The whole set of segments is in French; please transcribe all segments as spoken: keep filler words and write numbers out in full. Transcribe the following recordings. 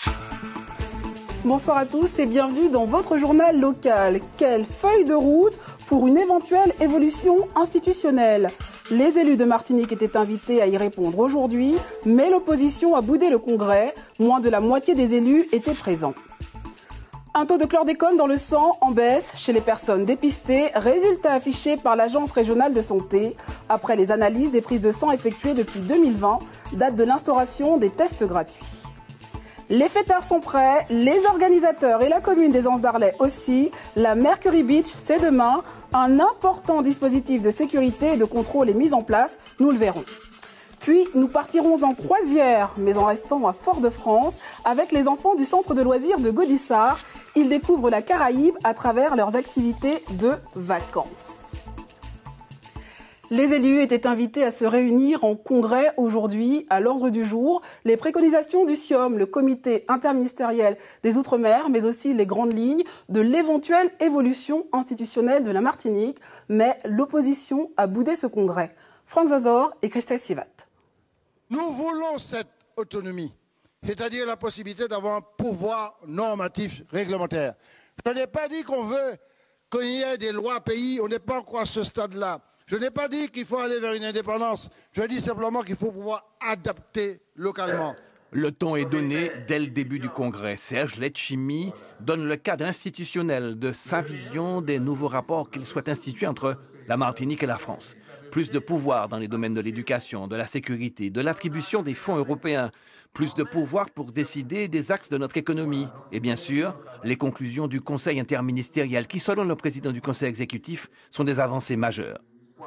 Bonsoir à tous et bienvenue dans votre journal local. Quelle feuille de route pour une éventuelle évolution institutionnelle? Les élus de Martinique étaient invités à y répondre aujourd'hui, mais l'opposition a boudé le congrès. Moins de la moitié des élus étaient présents. Un taux de chlordécone dans le sang en baisse chez les personnes dépistées, résultat affiché par l'Agence régionale de santé, après les analyses des prises de sang effectuées depuis deux mille vingt, date de l'instauration des tests gratuits. Les fêtards sont prêts, les organisateurs et la commune des Anses d'Arlet aussi. La Mercury Beach, c'est demain. Un important dispositif de sécurité et de contrôle est mis en place, nous le verrons. Puis nous partirons en croisière, mais en restant à Fort-de-France, avec les enfants du centre de loisirs de Gaudissart. Ils découvrent la Caraïbe à travers leurs activités de vacances. Les élus étaient invités à se réunir en congrès aujourd'hui. À l'ordre du jour, les préconisations du SIOM, le comité interministériel des Outre-mer, mais aussi les grandes lignes de l'éventuelle évolution institutionnelle de la Martinique. Mais l'opposition a boudé ce congrès. Franck Zozor et Christelle Sivat. Nous voulons cette autonomie, c'est-à-dire la possibilité d'avoir un pouvoir normatif réglementaire. Je n'ai pas dit qu'on veut qu'il y ait des lois pays, on n'est pas encore à ce stade-là. Je n'ai pas dit qu'il faut aller vers une indépendance, je dis simplement qu'il faut pouvoir adapter localement. Le ton est donné dès le début du congrès. Serge Letchimy donne le cadre institutionnel de sa vision des nouveaux rapports qu'il souhaite instituer entre la Martinique et la France. Plus de pouvoir dans les domaines de l'éducation, de la sécurité, de l'attribution des fonds européens. Plus de pouvoir pour décider des axes de notre économie. Et bien sûr, les conclusions du Conseil interministériel qui, selon le président du Conseil exécutif, sont des avancées majeures.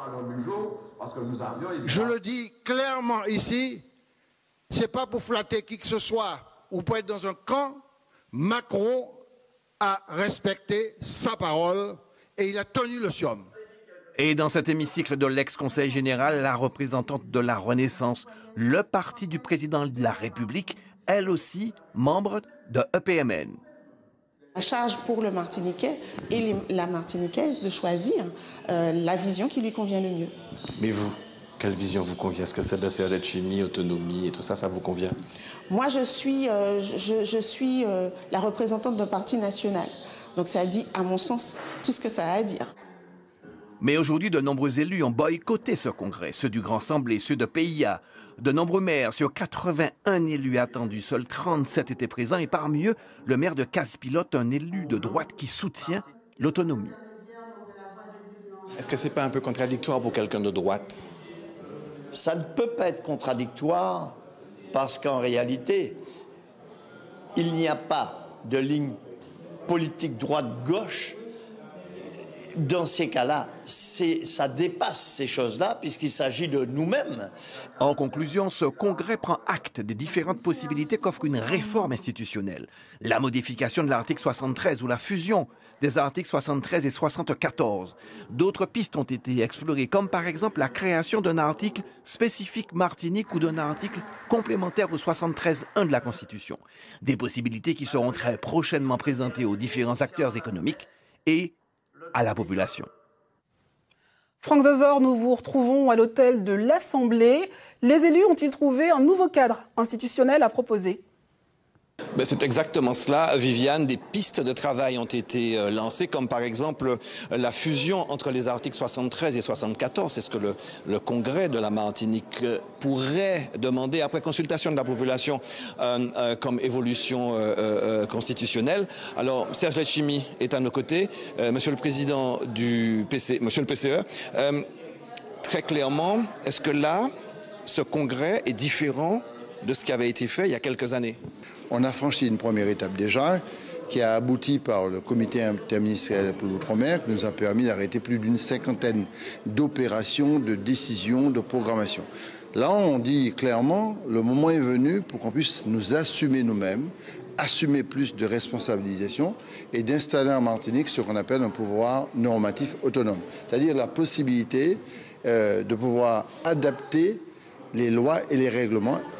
Je le dis clairement ici, ce n'est pas pour flatter qui que ce soit ou pour être dans un camp. Macron a respecté sa parole et il a tenu le SIOM. Et dans cet hémicycle de l'ex-conseil général, la représentante de la Renaissance, le parti du président de la République, elle aussi membre de E P M N. La charge pour le Martiniquais et les, la Martiniquaise de choisir euh, la vision qui lui convient le mieux. Mais vous, quelle vision vous convient? Est-ce que celle de Serge Letchimy, autonomie et tout ça, ça vous convient? Moi, je suis, euh, je, je suis euh, la représentante d'un parti national. Donc ça dit, à mon sens, tout ce que ça a à dire. Mais aujourd'hui, de nombreux élus ont boycotté ce congrès, ceux du Grand Semblé, ceux de P I A. De nombreux maires, sur quatre-vingt-un élus attendus, seuls trente-sept étaient présents et parmi eux, le maire de Casse-Pilote, un élu de droite qui soutient l'autonomie. Est-ce que c'est pas un peu contradictoire pour quelqu'un de droite? Ça ne peut pas être contradictoire parce qu'en réalité, il n'y a pas de ligne politique droite-gauche. Dans ces cas-là, ça dépasse ces choses-là puisqu'il s'agit de nous-mêmes. En conclusion, ce congrès prend acte des différentes possibilités qu'offre une réforme institutionnelle. La modification de l'article soixante-treize ou la fusion des articles soixante-treize et soixante-quatorze. D'autres pistes ont été explorées, comme par exemple la création d'un article spécifique Martinique ou d'un article complémentaire au soixante-treize un de la Constitution. Des possibilités qui seront très prochainement présentées aux différents acteurs économiques et à la population. Franck Zozor, nous vous retrouvons à l'hôtel de l'Assemblée. Les élus ont-ils trouvé un nouveau cadre institutionnel à proposer ? Ben c'est exactement cela, Viviane. Des pistes de travail ont été euh, lancées, comme par exemple euh, la fusion entre les articles soixante-treize et soixante-quatorze. C'est ce que le, le Congrès de la Martinique euh, pourrait demander après consultation de la population euh, euh, comme évolution euh, euh, constitutionnelle. Alors, Serge Letchimy est à nos côtés, euh, Monsieur le Président du P C, Monsieur le P C E. Euh, très clairement, est-ce que là, ce Congrès est différent de ce qui avait été fait il y a quelques années? On a franchi une première étape déjà, qui a abouti par le comité interministériel pour l'outre-mer, qui nous a permis d'arrêter plus d'une cinquantaine d'opérations, de décisions, de programmation. Là, on dit clairement, le moment est venu pour qu'on puisse nous assumer nous-mêmes, assumer plus de responsabilisation et d'installer en Martinique ce qu'on appelle un pouvoir normatif autonome. C'est-à-dire la possibilité euh, de pouvoir adapter les lois et les règlements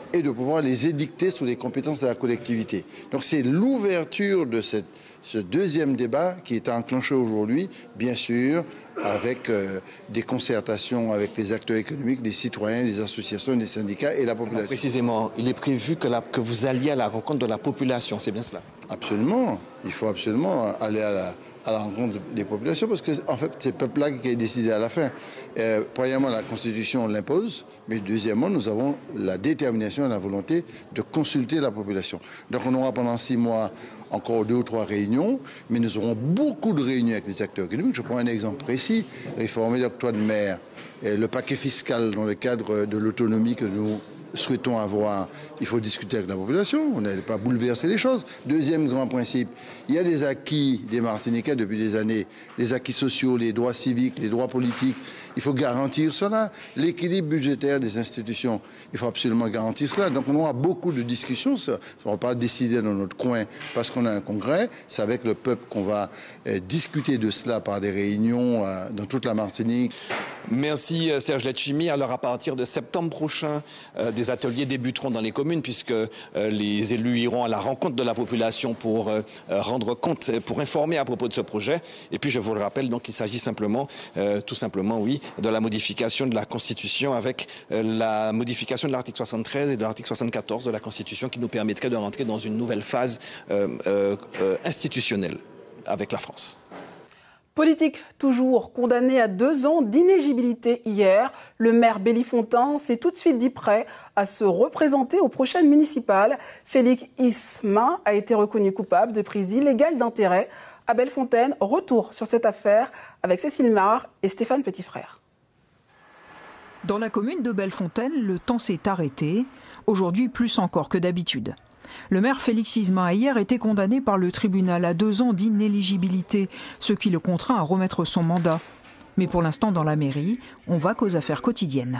et de pouvoir les édicter sous les compétences de la collectivité. Donc c'est l'ouverture de cette, ce deuxième débat qui est enclenché aujourd'hui, bien sûr, avec euh, des concertations avec les acteurs économiques, les citoyens, les associations, les syndicats et la population. Alors, précisément, il est prévu que, la, que vous alliez à la rencontre de la population, c'est bien cela? Absolument. Il faut absolument aller à la, à la rencontre des populations parce que, en fait, c'est le peuple-là qui a décidé à la fin. Euh, premièrement, la Constitution l'impose, mais deuxièmement, nous avons la détermination et la volonté de consulter la population. Donc, on aura pendant six mois encore deux ou trois réunions, mais nous aurons beaucoup de réunions avec les acteurs économiques. Je prends un exemple précis, réformer l'octroi de mer, et le paquet fiscal dans le cadre de l'autonomie que nous souhaitons avoir, il faut discuter avec la population, on n'allait pas bouleverser les choses. Deuxième grand principe, il y a des acquis des Martiniquais depuis des années, les acquis sociaux, les droits civiques, les droits politiques, il faut garantir cela. L'équilibre budgétaire des institutions, il faut absolument garantir cela. Donc on aura beaucoup de discussions, ça ne va pas décider dans notre coin parce qu'on a un congrès, c'est avec le peuple qu'on va euh, discuter de cela par des réunions euh, dans toute la Martinique. Merci Serge Letchimy. Alors à partir de septembre prochain, euh, des ateliers débuteront dans les communes puisque euh, les élus iront à la rencontre de la population pour euh, rendre compte, pour informer à propos de ce projet. Et puis je vous le rappelle, donc il s'agit simplement, euh, tout simplement, oui, de la modification de la Constitution avec euh, la modification de l'article soixante-treize et de l'article soixante-quatorze de la Constitution qui nous permettrait de rentrer dans une nouvelle phase euh, euh, euh, institutionnelle avec la France. Politique toujours, condamné à deux ans d'inéligibilité hier, le maire Bellifontaine s'est tout de suite dit prêt à se représenter aux prochaines municipales. Félix Isma a été reconnu coupable de prise illégale d'intérêt. À Bellefontaine, retour sur cette affaire avec Cécile Marr et Stéphane Petitfrère. Dans la commune de Bellefontaine, le temps s'est arrêté, aujourd'hui plus encore que d'habitude. Le maire Félix Isma a hier été condamné par le tribunal à deux ans d'inéligibilité, ce qui le contraint à remettre son mandat. Mais pour l'instant, dans la mairie, on va qu'aux affaires quotidiennes.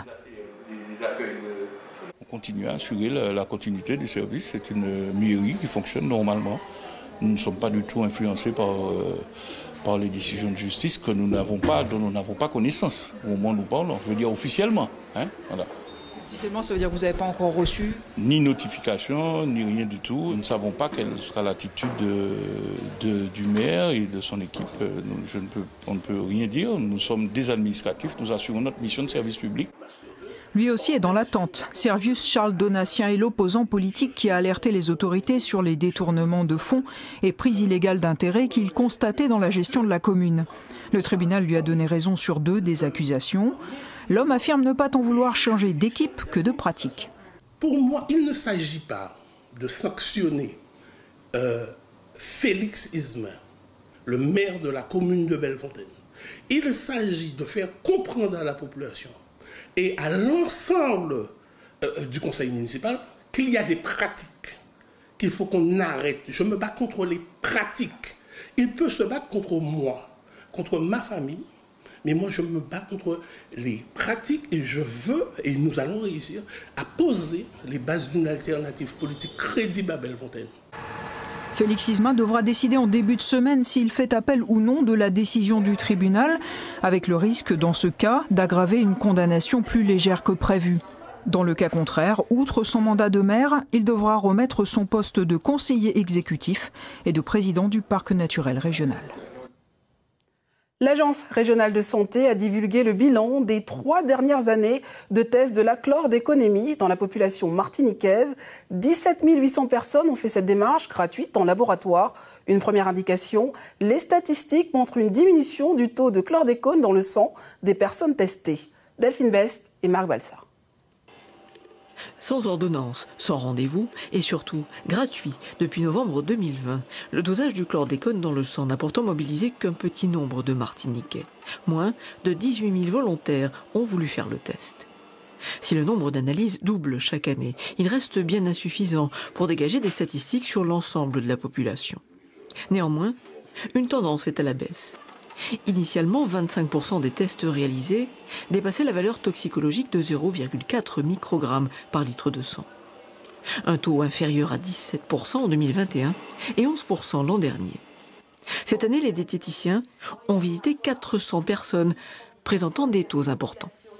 On continue à assurer la, la continuité du service. C'est une mairie qui fonctionne normalement. Nous ne sommes pas du tout influencés par, euh, par les décisions de justice que nous n'avons pas, dont nous n'avons pas connaissance au moment où nous parlons. Je veux dire officiellement. Hein, voilà. Officiellement, ça veut dire que vous n'avez pas encore reçu? Ni notification, ni rien du tout. Nous ne savons pas quelle sera l'attitude de, de, du maire et de son équipe. Nous, je ne peux, on ne peut rien dire. Nous sommes des administratifs, nous assurons notre mission de service public. Lui aussi est dans l'attente. Servius Charles Donatien est l'opposant politique qui a alerté les autorités sur les détournements de fonds et prises illégales d'intérêt qu'il constatait dans la gestion de la commune. Le tribunal lui a donné raison sur deux des accusations. L'homme affirme ne pas tant vouloir changer d'équipe que de pratique. Pour moi, il ne s'agit pas de sanctionner euh, Félix Isma, le maire de la commune de Bellefontaine. Il s'agit de faire comprendre à la population et à l'ensemble euh, du conseil municipal qu'il y a des pratiques qu'il faut qu'on arrête. Je me bats contre les pratiques. Il peut se battre contre moi, contre ma famille, mais moi je me bats contre les pratiques et je veux, et nous allons réussir, à poser les bases d'une alternative politique crédible à Bellefontaine. Félix Isma devra décider en début de semaine s'il fait appel ou non de la décision du tribunal, avec le risque, dans ce cas, d'aggraver une condamnation plus légère que prévu. Dans le cas contraire, outre son mandat de maire, il devra remettre son poste de conseiller exécutif et de président du parc naturel régional. L'Agence régionale de santé a divulgué le bilan des trois dernières années de tests de la chlordéconémie dans la population martiniquaise. dix-sept mille huit cents personnes ont fait cette démarche gratuite en laboratoire. Une première indication, les statistiques montrent une diminution du taux de chlordécone dans le sang des personnes testées. Delphine Best et Marc Balsard. Sans ordonnance, sans rendez-vous et surtout gratuit depuis novembre deux mille vingt. Le dosage du chlordécone dans le sang n'a pourtant mobilisé qu'un petit nombre de Martiniquais. Moins de dix-huit mille volontaires ont voulu faire le test. Si le nombre d'analyses double chaque année, il reste bien insuffisant pour dégager des statistiques sur l'ensemble de la population. Néanmoins, une tendance est à la baisse. Initialement, vingt-cinq pour cent des tests réalisés dépassaient la valeur toxicologique de zéro virgule quatre microgrammes par litre de sang. Un taux inférieur à dix-sept pour cent en deux mille vingt et un et onze pour cent l'an dernier. Cette année, les diététiciens ont visité quatre cents personnes présentant des taux importants.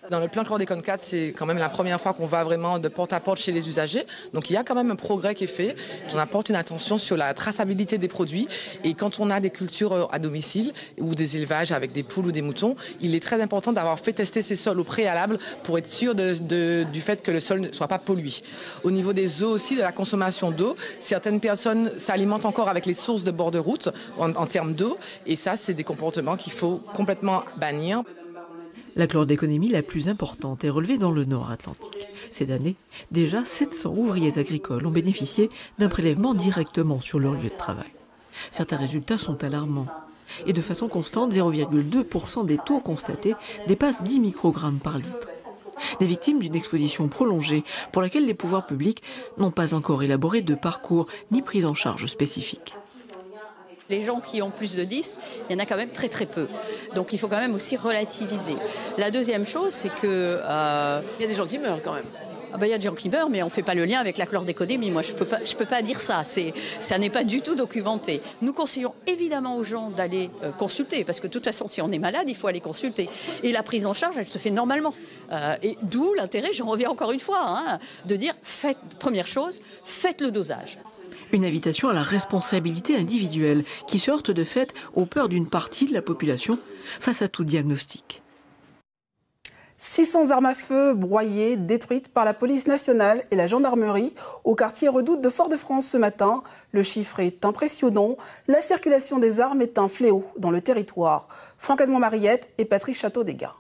Dans le plan Chlordécone quatre, c'est quand même la première fois qu'on va vraiment de porte à porte chez les usagers. Donc il y a quand même un progrès qui est fait. On apporte une attention sur la traçabilité des produits. Et quand on a des cultures à domicile ou des élevages avec des poules ou des moutons, il est très important d'avoir fait tester ces sols au préalable pour être sûr de, de, du fait que le sol ne soit pas pollué. Au niveau des eaux aussi, de la consommation d'eau, certaines personnes s'alimentent encore avec les sources de bord de route en, en termes d'eau. Et ça, c'est des comportements qu'il faut complètement bannir. La chlordéconomie la plus importante est relevée dans le Nord Atlantique. Cette année, déjà sept cents ouvriers agricoles ont bénéficié d'un prélèvement directement sur leur lieu de travail. Certains résultats sont alarmants. Et de façon constante, zéro virgule deux pour cent des taux constatés dépassent dix microgrammes par litre. Des victimes d'une exposition prolongée pour laquelle les pouvoirs publics n'ont pas encore élaboré de parcours ni prise en charge spécifique. Les gens qui ont plus de dix, il y en a quand même très très peu. Donc il faut quand même aussi relativiser. La deuxième chose, c'est que... Euh, il y a des gens qui meurent quand même. Ah ben, il y a des gens qui meurent, mais on ne fait pas le lien avec la chlordéconomie. Moi, je ne peux pas, je peux pas dire ça. C'est, ça n'est pas du tout documenté. Nous conseillons évidemment aux gens d'aller euh, consulter, parce que de toute façon, si on est malade, il faut aller consulter. Et la prise en charge, elle se fait normalement. Euh, et d'où l'intérêt, j'en reviens encore une fois, hein, de dire, faites, première chose, faites le dosage. Une invitation à la responsabilité individuelle qui se heurte de fait aux peurs d'une partie de la population face à tout diagnostic. six cents armes à feu broyées, détruites par la police nationale et la gendarmerie au quartier Redoute de Fort-de-France ce matin. Le chiffre est impressionnant. La circulation des armes est un fléau dans le territoire. Franck Edmond-Mariette et Patrice Château-Desgars.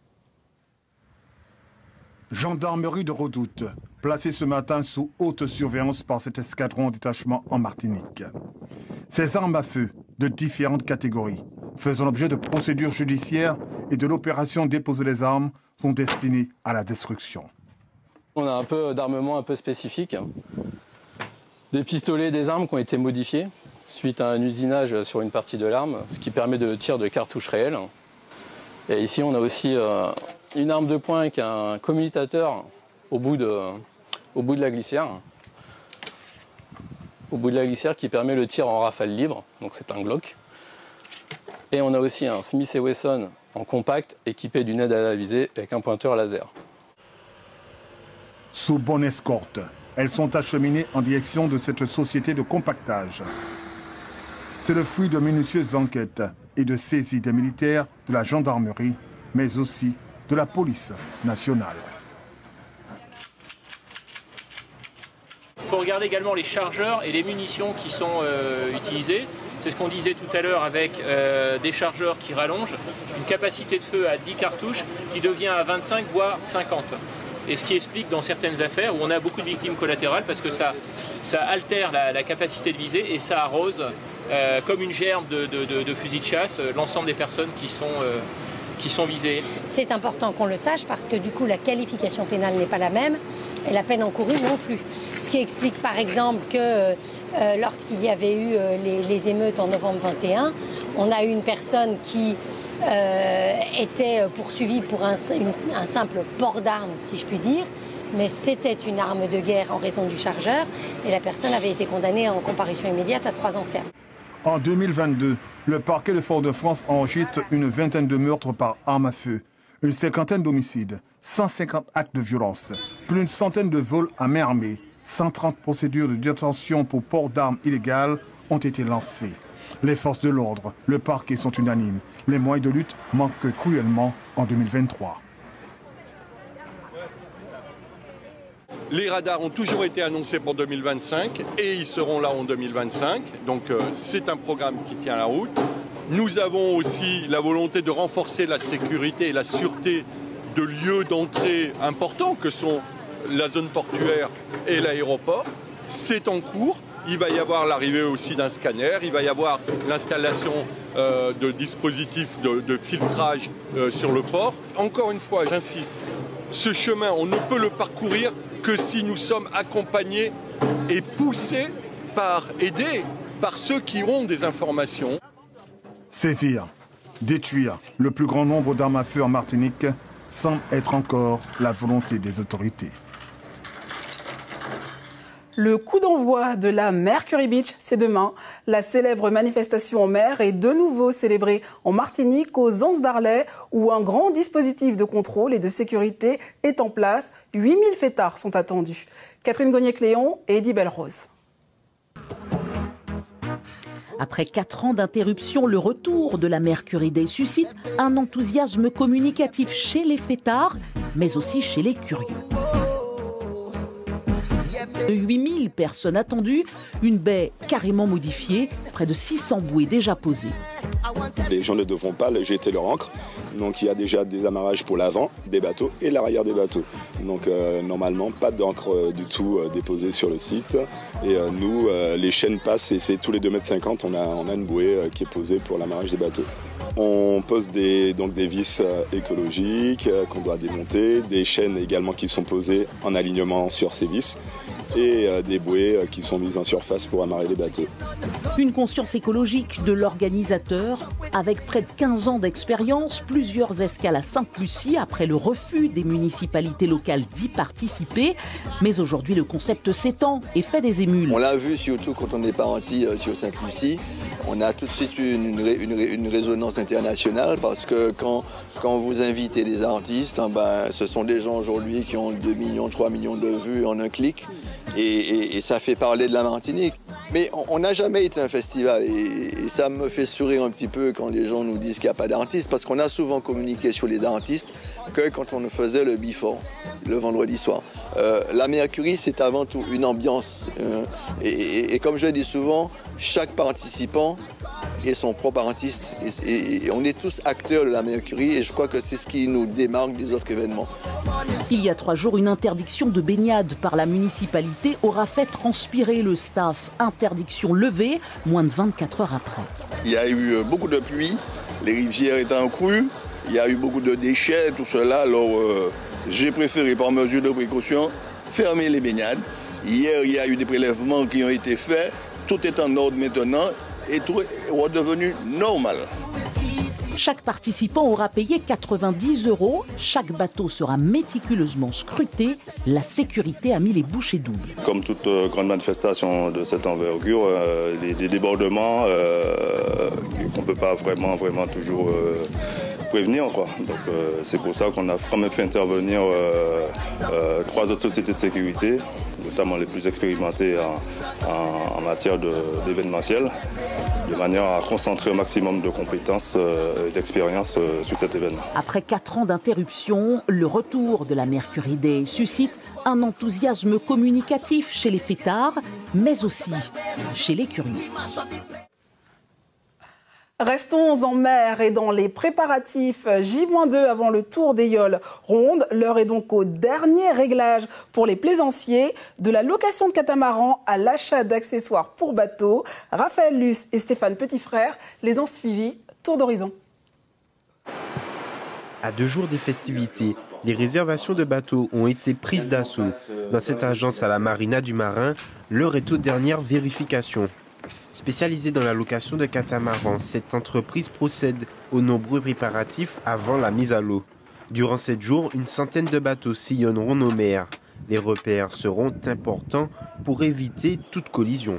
Gendarmerie de Redoute, placée ce matin sous haute surveillance par cet escadron en détachement en Martinique. Ces armes à feu de différentes catégories, faisant l'objet de procédures judiciaires et de l'opération Déposer les armes, sont destinées à la destruction. On a un peu d'armement un peu spécifique. Des pistolets, des armes qui ont été modifiés suite à un usinage sur une partie de l'arme, ce qui permet de tir de cartouches réelles. Et ici, on a aussi euh, une arme de poing avec un commutateur au bout de, au bout de la glissière. Au bout de la glissière qui permet le tir en rafale libre, donc c'est un Glock. Et on a aussi un Smith et Wesson en compact équipé d'une aide à la visée avec un pointeur laser. Sous bonne escorte, elles sont acheminées en direction de cette société de compactage. C'est le fruit de minutieuses enquêtes et de saisies des militaires de la gendarmerie, mais aussi de la police nationale. Il faut regarder également les chargeurs et les munitions qui sont euh, utilisées. C'est ce qu'on disait tout à l'heure avec euh, des chargeurs qui rallongent, une capacité de feu à dix cartouches qui devient à vingt-cinq voire cinquante. Et ce qui explique dans certaines affaires où on a beaucoup de victimes collatérales parce que ça, ça altère la, la capacité de viser et ça arrose euh, comme une gerbe de, de, de, de fusil de chasse l'ensemble des personnes qui sont, euh, qui sont visées. C'est important qu'on le sache parce que du coup la qualification pénale n'est pas la même et la peine encourue non plus. Ce qui explique par exemple que euh, lorsqu'il y avait eu euh, les, les émeutes en novembre vingt et un, on a eu une personne qui euh, était poursuivie pour un, une, un simple port d'armes, si je puis dire, mais c'était une arme de guerre en raison du chargeur et la personne avait été condamnée en comparution immédiate à trois ans ferme. En deux mille vingt-deux, le parquet de Fort-de-France enregistre une vingtaine de meurtres par arme à feu, une cinquantaine d'homicides, cent cinquante actes de violence, plus d'une centaine de vols à main armée, cent trente procédures de détention pour port d'armes illégales ont été lancées. Les forces de l'ordre, le parquet sont unanimes. Les moyens de lutte manquent cruellement en deux mille vingt-trois. Les radars ont toujours été annoncés pour deux mille vingt-cinq et ils seront là en deux mille vingt-cinq. Donc euh, c'est un programme qui tient la route. Nous avons aussi la volonté de renforcer la sécurité et la sûreté de lieux d'entrée importants que sont la zone portuaire et l'aéroport. C'est en cours. Il va y avoir l'arrivée aussi d'un scanner. Il va y avoir l'installation euh, de dispositifs de, de filtrage euh, sur le port. Encore une fois, j'insiste, ce chemin, on ne peut le parcourir que si nous sommes accompagnés et poussés par, aidés par ceux qui ont des informations. Saisir, détruire le plus grand nombre d'armes à feu en Martinique semble être encore la volonté des autorités. Le coup d'envoi de la Mercury Beach, c'est demain. La célèbre manifestation en mer est de nouveau célébrée en Martinique, aux Anses d'Arlet, où un grand dispositif de contrôle et de sécurité est en place. huit mille fêtards sont attendus. Catherine Gagné-Cléon et Eddie Belrose. Après quatre ans d'interruption, le retour de la Mercury Day suscite un enthousiasme communicatif chez les fêtards, mais aussi chez les curieux. De huit mille personnes attendues, une baie carrément modifiée, près de six cents bouées déjà posées. Les gens ne devront pas jeter leur ancre, donc il y a déjà des amarrages pour l'avant des bateaux et l'arrière des bateaux. Donc euh, normalement pas d'encre euh, du tout euh, déposée sur le site. Et euh, nous, euh, les chaînes passent et c'est tous les deux mètres cinquante, on a, on a une bouée euh, qui est posée pour l'amarrage des bateaux. On pose des, donc des vis euh, écologiques euh, qu'on doit démonter, des chaînes également qui sont posées en alignement sur ces vis et euh, des bouées euh, qui sont mises en surface pour amarrer les bateaux. Une conscience écologique de l'organisateur, avec près de quinze ans d'expérience, plusieurs escales à Sainte-Lucie après le refus des municipalités locales d'y participer. Mais aujourd'hui, le concept s'étend et fait des émules. On l'a vu surtout quand on est parti sur Sainte-Lucie. On a tout de suite une, une, une, une résonance internationale parce que quand, quand vous invitez des artistes, hein, ben, ce sont des gens aujourd'hui qui ont deux millions, trois millions de vues en un clic et, et, et ça fait parler de la Martinique. Mais on n'a jamais été un festival et, et ça me fait sourire un petit peu quand les gens nous disent qu'il n'y a pas d'artistes parce qu'on a souvent communiqué sur les artistes que quand on faisait le before, le vendredi soir. Euh, la Mercury, c'est avant tout une ambiance. Euh, et, et, et comme je dis souvent, chaque participant est son propre artiste. Et, et, et on est tous acteurs de la Mercury et je crois que c'est ce qui nous démarque des autres événements. Il y a trois jours, une interdiction de baignade par la municipalité aura fait transpirer le staff. Interdiction levée, moins de vingt-quatre heures après. Il y a eu beaucoup de pluie, les rivières étaient en crue, il y a eu beaucoup de déchets, tout cela. Alors euh, j'ai préféré, par mesure de précaution, fermer les baignades. Hier, il y a eu des prélèvements qui ont été faits. Tout est en ordre maintenant et tout est redevenu normal. Chaque participant aura payé quatre-vingt-dix euros. Chaque bateau sera méticuleusement scruté. La sécurité a mis les bouchées doubles. Comme toute euh, grande manifestation de cette envergure, euh, les, des débordements euh, qu'on ne peut pas vraiment, vraiment toujours euh, prévenir, quoi. Donc euh, c'est pour ça qu'on a quand même fait intervenir euh, euh, trois autres sociétés de sécurité, notamment les plus expérimentées en, en, en matière d'événementiel, de manière à concentrer au maximum de compétences et d'expérience sur cet événement. Après quatre ans d'interruption, le retour de la Mercury Day suscite un enthousiasme communicatif chez les fêtards, mais aussi chez les curieux. Restons en mer et dans les préparatifs J deux avant le tour des Yoles rondes. L'heure est donc au dernier réglage pour les plaisanciers, de la location de catamaran à l'achat d'accessoires pour bateaux. Raphaël Luce et Stéphane Petitfrère les ont suivis. Tour d'horizon. À deux jours des festivités, les réservations de bateaux ont été prises d'assaut. Dans cette agence à la Marina du Marin, l'heure est aux dernières vérifications. Spécialisée dans la location de catamarans, cette entreprise procède aux nombreux préparatifs avant la mise à l'eau. Durant sept jours, une centaine de bateaux sillonneront nos mers. Les repères seront importants pour éviter toute collision.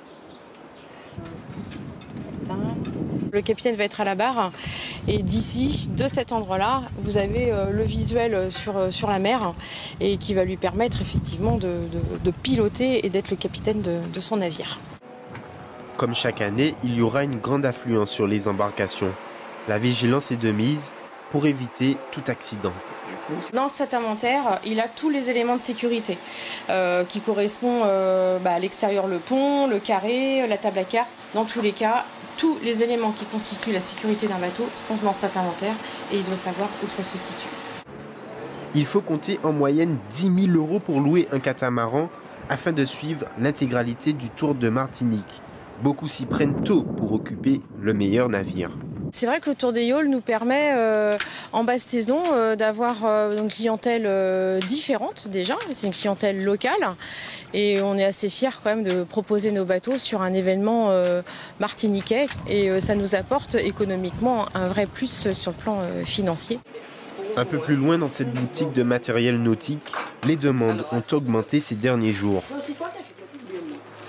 Le capitaine va être à la barre et d'ici, de cet endroit-là, vous avez le visuel sur, sur la mer et qui va lui permettre effectivement de, de, de piloter et d'être le capitaine de, de son navire. Comme chaque année, il y aura une grande affluence sur les embarcations. La vigilance est de mise pour éviter tout accident. Dans cet inventaire, il a tous les éléments de sécurité euh, qui correspondent euh, bah, à l'extérieur, le pont, le carré, la table à cartes. Dans tous les cas, tous les éléments qui constituent la sécurité d'un bateau sont dans cet inventaire et il doit savoir où ça se situe. Il faut compter en moyenne dix mille euros pour louer un catamaran afin de suivre l'intégralité du Tour de Martinique. Beaucoup s'y prennent tôt pour occuper le meilleur navire. C'est vrai que le Tour des Yoles nous permet euh, en basse saison euh, d'avoir euh, une clientèle euh, différente déjà. C'est une clientèle locale et on est assez fiers quand même de proposer nos bateaux sur un événement euh, martiniquais et euh, ça nous apporte économiquement un vrai plus sur le plan euh, financier. Un peu plus loin dans cette boutique de matériel nautique, les demandes ont augmenté ces derniers jours.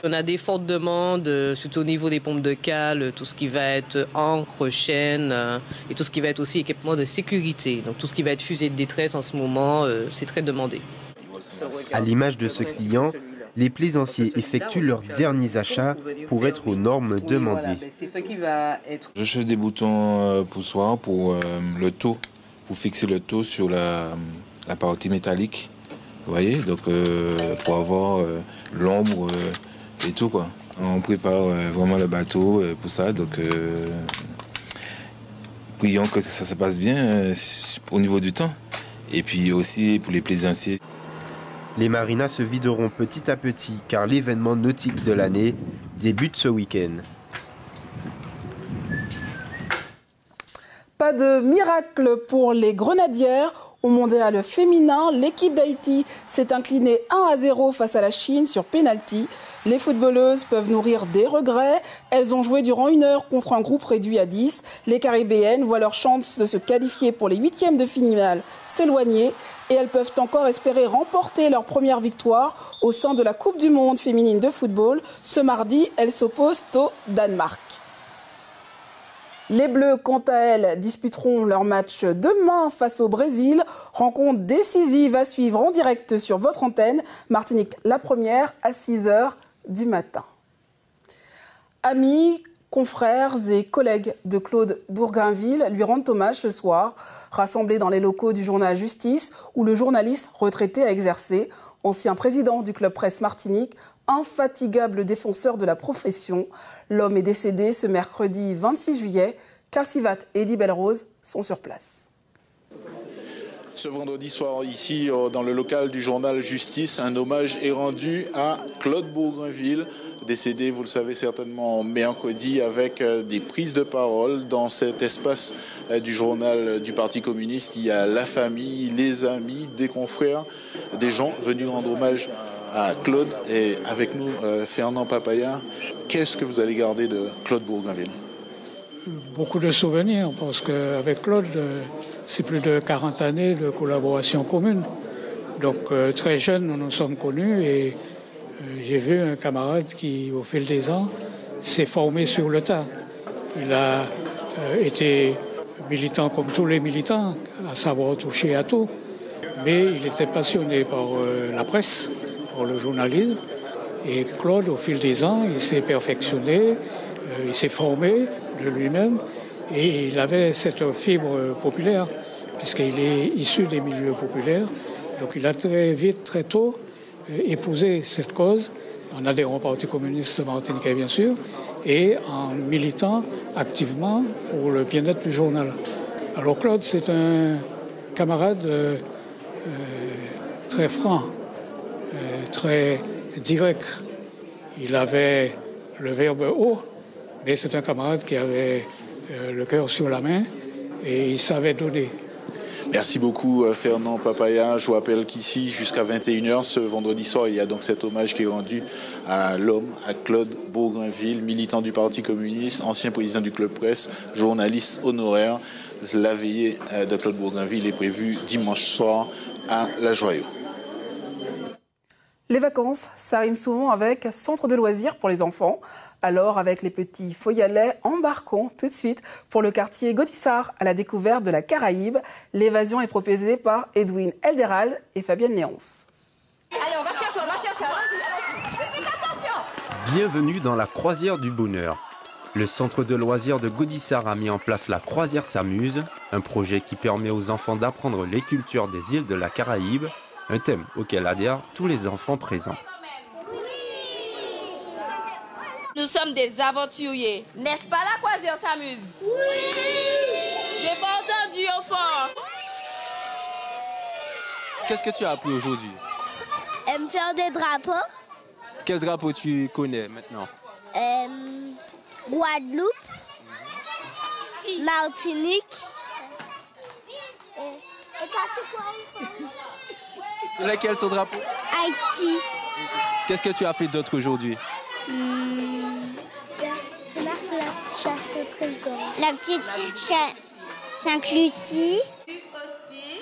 On a des fortes demandes, surtout au niveau des pompes de cale, tout ce qui va être encre, chaîne et tout ce qui va être aussi équipement de sécurité. Donc tout ce qui va être fusée de détresse en ce moment, c'est très demandé. À l'image de ce client, les plaisanciers effectuent leurs derniers achats pour être aux normes demandées. Je cherche des boutons poussoirs pour le taux, pour fixer le taux sur la, la partie métallique. Vous voyez, donc euh, pour avoir euh, l'ombre euh, et tout quoi. On prépare euh, vraiment le bateau euh, pour ça, donc euh, prions que ça se passe bien euh, au niveau du temps. Et puis aussi pour les plaisanciers. Les marinas se videront petit à petit car l'événement nautique de l'année débute ce week-end. Pas de miracle pour les Grenadières. Au mondial féminin, l'équipe d'Haïti s'est inclinée un à zéro face à la Chine sur pénalty. Les footballeuses peuvent nourrir des regrets. Elles ont joué durant une heure contre un groupe réduit à dix. Les Caribéennes voient leur chance de se qualifier pour les huitièmes de finale s'éloigner et elles peuvent encore espérer remporter leur première victoire au sein de la Coupe du Monde féminine de football. Ce mardi, elles s'opposent au Danemark. Les Bleus, quant à elles, disputeront leur match demain face au Brésil. Rencontre décisive à suivre en direct sur votre antenne. Martinique, la première, à six heures du matin. Amis, confrères et collègues de Claude Bourgainville lui rendent hommage ce soir, rassemblés dans les locaux du journal Justice, où le journaliste retraité a exercé. Ancien président du Club Presse Martinique, infatigable défenseur de la profession. L'homme est décédé ce mercredi vingt-six juillet. Karl Sivat et Eddie Belrose sont sur place. Ce vendredi soir, ici, dans le local du journal Justice, un hommage est rendu à Claude Bourgainville, décédé, vous le savez certainement, mercredi, avec des prises de parole. Dans cet espace du journal du Parti communiste, il y a la famille, les amis, des confrères, des gens venus rendre hommage à Claude. Et avec nous, euh, Fernand Papaya, qu'est-ce que vous allez garder de Claude Bourgainville? Beaucoup de souvenirs, parce qu'avec Claude, c'est plus de quarante années de collaboration commune. Donc euh, très jeune, nous nous sommes connus et euh, j'ai vu un camarade qui, au fil des ans, s'est formé sur le tas. Il a euh, été militant comme tous les militants, à savoir toucher à tout, mais il était passionné par euh, la presse, pour le journalisme. Et Claude, au fil des ans, il s'est perfectionné, euh, il s'est formé de lui-même et il avait cette fibre populaire, puisqu'il est issu des milieux populaires. Donc il a très vite, très tôt, euh, épousé cette cause, en adhérant au Parti communiste martiniquais, bien sûr, et en militant activement pour le bien-être du journal. Alors Claude, c'est un camarade euh, euh, très franc, très direct. Il avait le verbe haut, mais c'est un camarade qui avait euh, le cœur sur la main et il savait donner. Merci beaucoup Fernand Papaya. Je vous rappelle qu'ici, jusqu'à vingt et une heures, ce vendredi soir, il y a donc cet hommage qui est rendu à l'homme, à Claude Bourgainville, militant du Parti communiste, ancien président du Club Presse, journaliste honoraire. La veillée de Claude Bourgainville est prévue dimanche soir à La Joyeuse. Les vacances, ça rime souvent avec centre de loisirs pour les enfants. Alors, avec les petits Foyalais, embarquons tout de suite pour le quartier Gaudissart à la découverte de la Caraïbe. L'évasion est proposée par Edwin Elderald et Fabienne Léonce. Allez, on va chercher, on va chercher. Faites attention. Bienvenue dans la croisière du bonheur. Le centre de loisirs de Gaudissart a mis en place la croisière s'amuse, un projet qui permet aux enfants d'apprendre les cultures des îles de la Caraïbe, un thème auquel adhèrent tous les enfants présents. Nous sommes des aventuriers. N'est-ce pas la croisière s'amuse? Oui. J'ai pas entendu au fond. Qu'est-ce que tu as appris aujourd'hui? euh, Faire des drapeaux. Quel drapeau tu connais maintenant? euh, Guadeloupe, Martinique. Et, et toi, tu quoi? Lequel ton drapeau? Haïti. Qu'est-ce que tu as fait d'autre aujourd'hui? Hum, la, la chasse au trésor. La petite chasse Sainte-Lucie.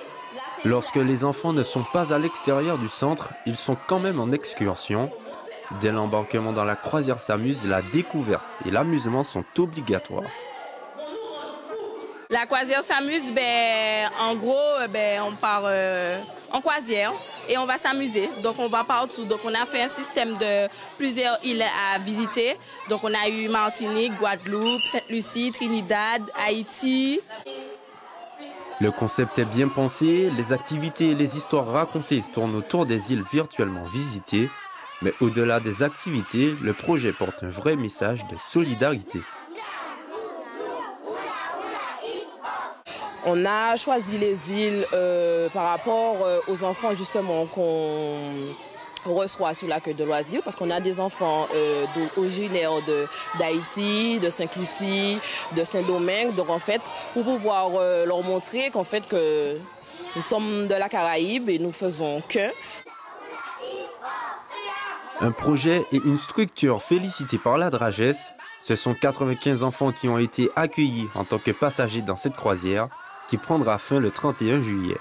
Lorsque les enfants ne sont pas à l'extérieur du centre, ils sont quand même en excursion. Dès l'embarquement dans la croisière s'amuse, la découverte et l'amusement sont obligatoires. La croisière s'amuse, ben, en gros, ben, on part euh, en croisière et on va s'amuser. Donc on va partout. Donc on a fait un système de plusieurs îles à visiter. Donc on a eu Martinique, Guadeloupe, Sainte-Lucie, Trinidad, Haïti. Le concept est bien pensé, les activités et les histoires racontées tournent autour des îles virtuellement visitées. Mais au-delà des activités, le projet porte un vrai message de solidarité. On a choisi les îles euh, par rapport euh, aux enfants justement qu'on reçoit sur l'accueil de loisirs, parce qu'on a des enfants euh, originaires de, d'Haïti, de Sainte-Lucie, de Saint-Domingue. Donc en fait, pour pouvoir euh, leur montrer qu'en fait que nous sommes de la Caraïbe et nous faisons qu'un. Un projet et une structure félicités par la Drages. Ce sont quatre-vingt-quinze enfants qui ont été accueillis en tant que passagers dans cette croisière qui prendra fin le trente et un juillet.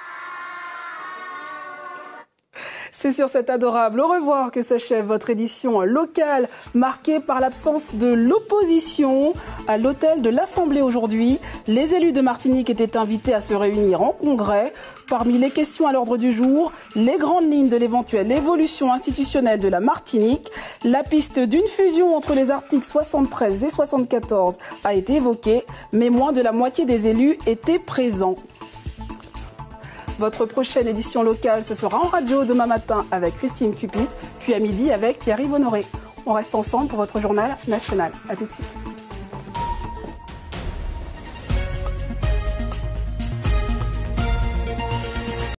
C'est sur cet adorable au revoir que s'achève votre édition locale marquée par l'absence de l'opposition. À l'hôtel de l'Assemblée aujourd'hui, les élus de Martinique étaient invités à se réunir en congrès. Parmi les questions à l'ordre du jour, les grandes lignes de l'éventuelle évolution institutionnelle de la Martinique. La piste d'une fusion entre les articles soixante-treize et soixante-quatorze a été évoquée, mais moins de la moitié des élus étaient présents. Votre prochaine édition locale, ce sera en radio demain matin avec Christine Cupit, puis à midi avec Pierre-Yves Honoré. On reste ensemble pour votre journal national. À tout de suite.